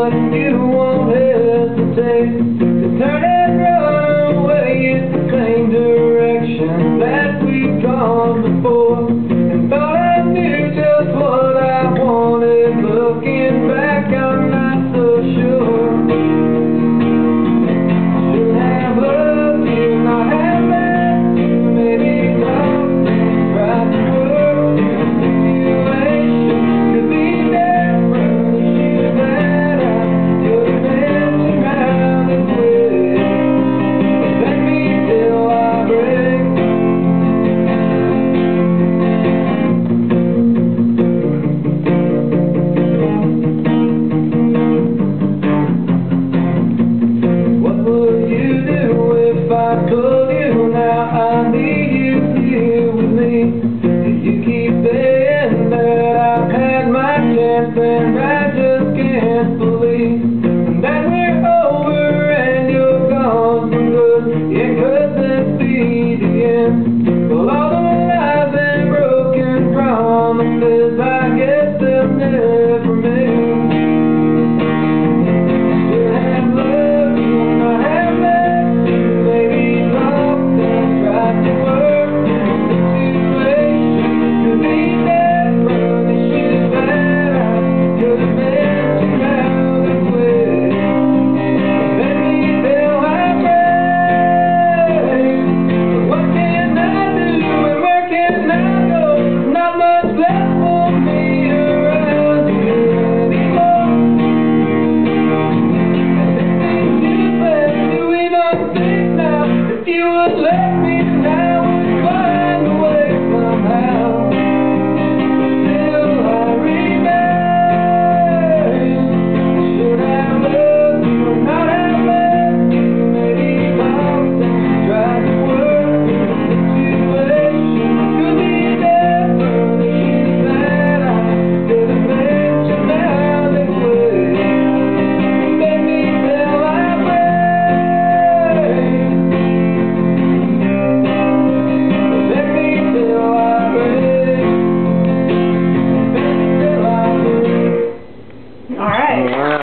but you won't hesitate to turn and run away in the same direction that we've gone before. And thought I knew just what I wanted. Looking back, I'm not so sure. Should have loved you, not have met you. Maybe love tried to work the situation to be different. You that I could have been around and with. Let me till I break. What would you do if I told you now I need you here with me? Did you keep saying that I've had my chance and